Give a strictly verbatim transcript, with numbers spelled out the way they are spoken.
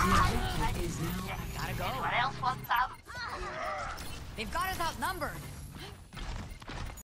Gotta go. Anyone else want some? They've got us outnumbered.